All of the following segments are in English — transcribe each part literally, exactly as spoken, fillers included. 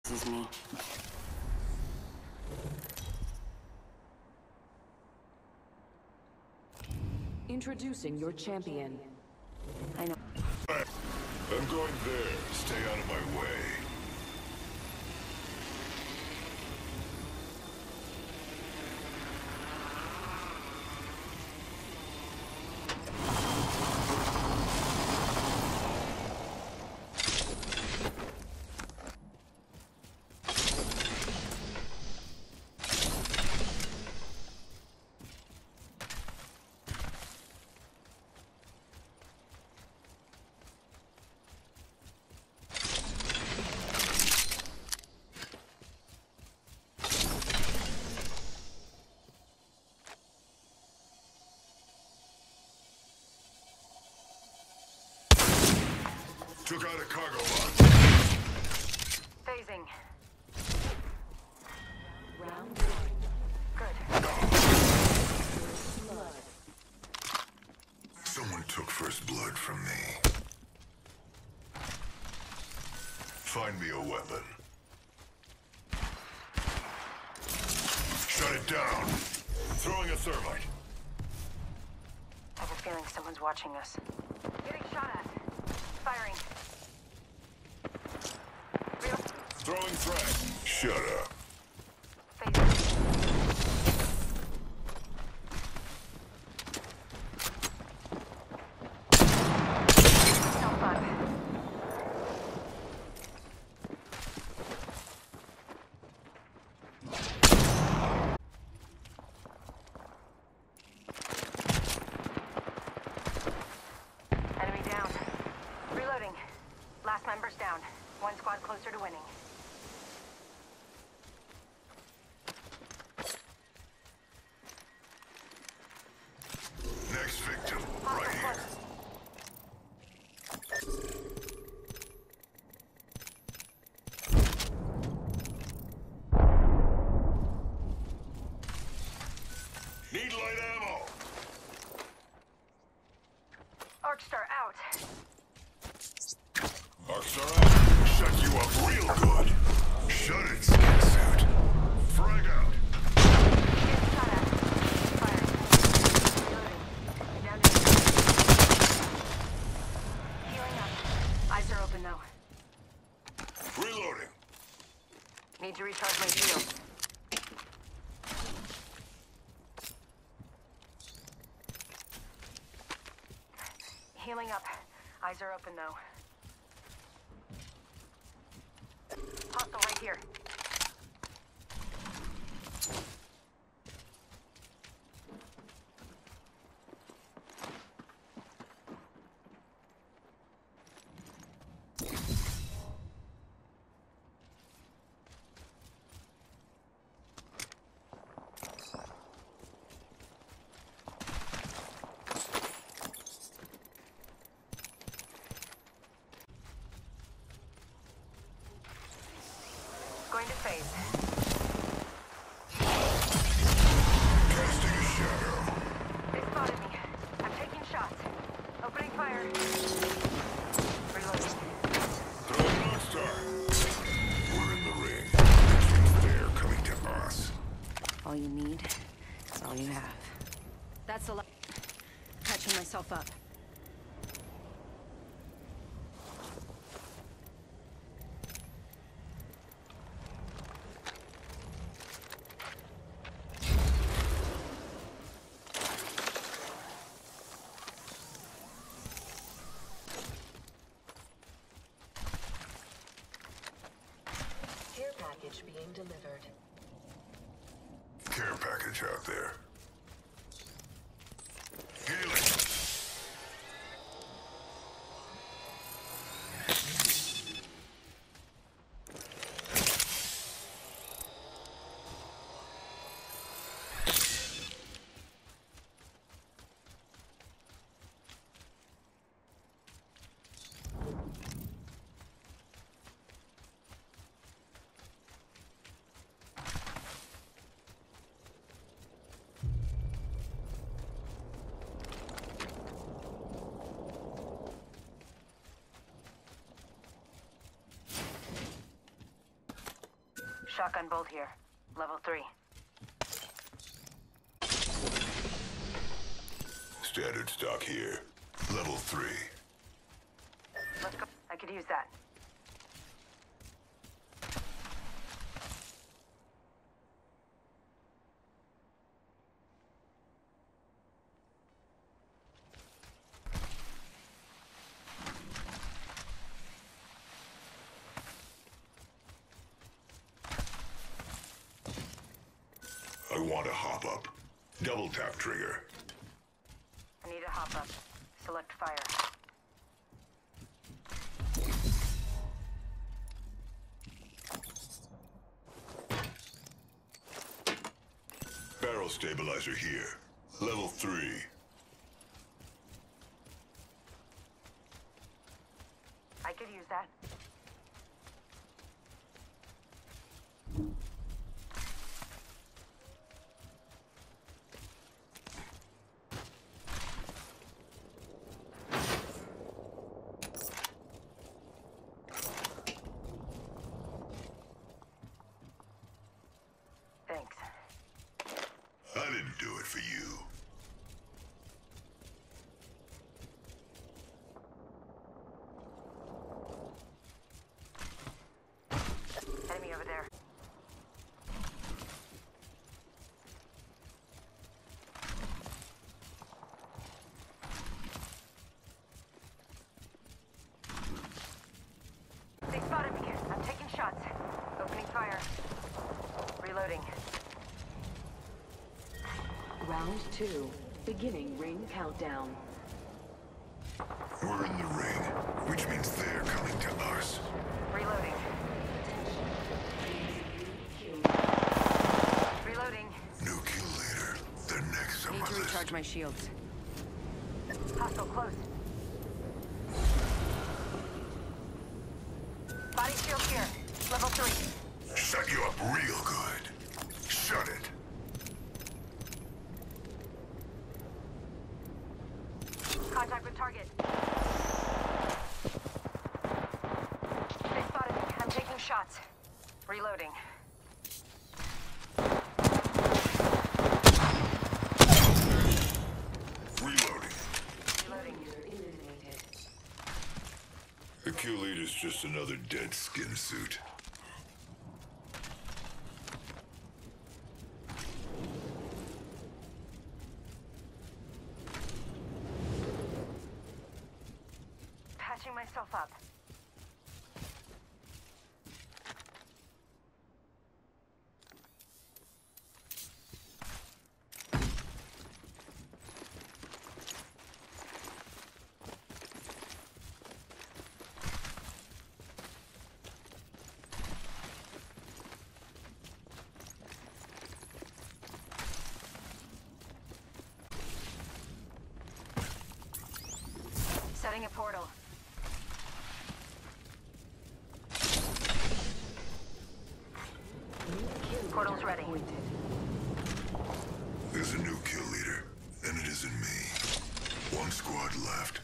This is me. Introducing your champion. I know. I'm going there. Stay out of my way. Took out a cargo lot. Phasing. Round Good. blood. Someone took first blood from me. Find me a weapon. Shut it down. Throwing a thermite. I have a feeling someone's watching us. Getting shot at. Firing. Real. Throwing frag. Shut up. Phasing. No fun. Enemy down. Reloading. Last member's down. One squad closer to winning. Next victim, right here. Need light ammo. Arcstar out. Arcstar out. Shut you up real good. Shut it, skin suit. Frag out. Getting shot at. Firing. Reloading. Down to healing up. Eyes are open though. Reloading. Need to recharge my shield. Healing up. Eyes are open though. Hostile right here. Going to phase. Casting a shadow. They spotted me. I'm taking shots. Opening fire. Reloading. Throwing Arcstar. We're in the ring. Next they're coming to us. All you need is all you have. That's a lot. Catching myself up. Care package being delivered. Care package out there. Healing. Shotgun bolt here. Level three. Standard stock here. Level three. Let's go. I could use that. I want to hop up. Double tap trigger. I need to hop up. Select fire. Barrel stabilizer here. Level three. I could use that. Thanks. I didn't do it for you. Enemy over there. They spotted me. I'm taking shots. Opening fire. Reloading. Round two. Beginning ring countdown. We're in the ring, which means they're coming to us. Reloading. Reloading. New kill leader. They're next on Need my to list. recharge my shields. Hostile close. Body shield here. Level three. Shut you up real good. Shut it. Contact with target. They spotted me. I'm taking shots. Reloading. Reloading. Reloading. Eliminated. The kill leader's just another dead skin suit. Patching myself up. Setting a portal. Portal's ready. There's a new kill leader, and it isn't me. One squad left.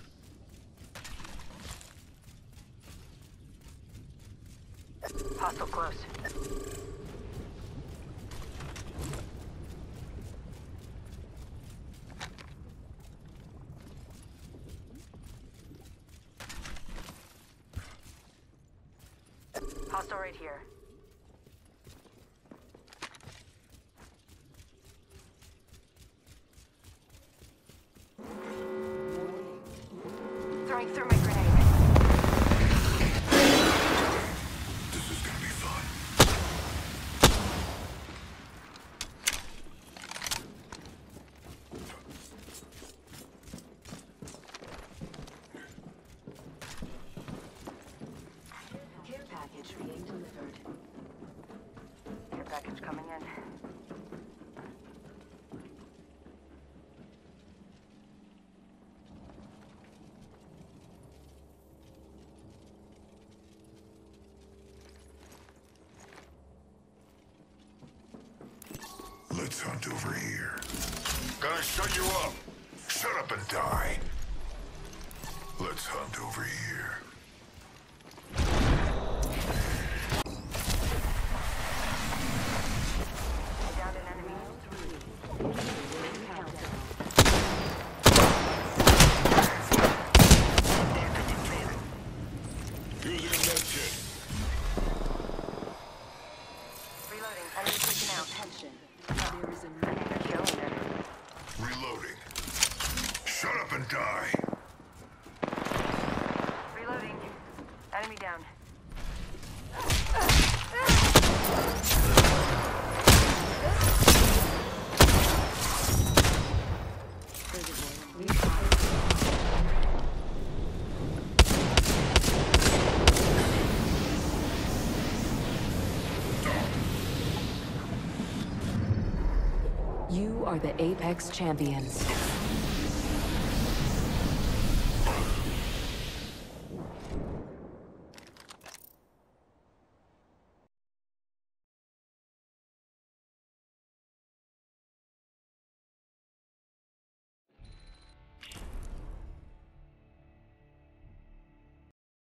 Hostile close. Hostile right here. Throwing through my grenade. This is gonna be fun. Care package being delivered. Care package coming in. Let's hunt over here. Gonna shut you up. Shut up and die. Let's hunt over here. Attention. There is a I think they're killing her. Reloading. Shut up and die. Reloading. Enemy down. You are the Apex Champions.